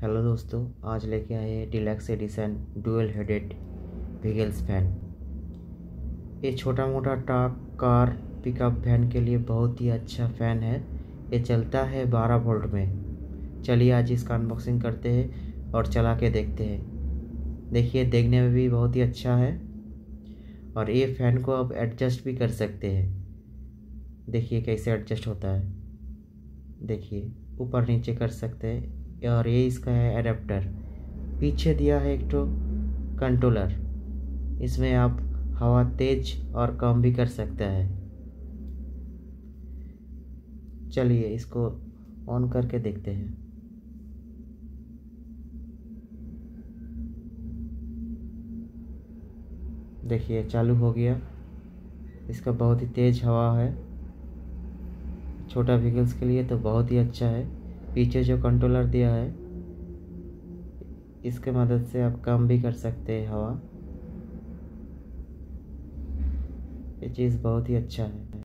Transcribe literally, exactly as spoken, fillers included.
Hello दोस्तों, आज लेके आए हैं deluxe edition dual headed vehicles fan. ये छोटा मोटा ट्रक, कार, पिकअप वैन के लिए बहुत ही अच्छा फ़ैन है। ये चलता है बारह वोल्ट में। चलिए आज इसका अनबॉक्सिंग करते हैं और चला के देखते हैं। देखिए, देखने में भी बहुत ही अच्छा है और ये फ़ैन को आप एडजस्ट भी कर सकते हैं। देखिए कैसे एडजस्ट होता है। देखिए, ऊपर नीचे कर सकते हैं और ये इसका है एडेप्टर। पीछे दिया है एक तो कंट्रोलर, इसमें आप हवा तेज और कम भी कर सकते हैं। चलिए इसको ऑन करके देखते हैं। देखिए चालू हो गया। इसका बहुत ही तेज हवा है। छोटा व्हीकल्स के लिए तो बहुत ही अच्छा है। पीछे जो कंट्रोलर दिया है, इसके मदद से आप कम भी कर सकते हैं हवा। ये चीज़ बहुत ही अच्छा है।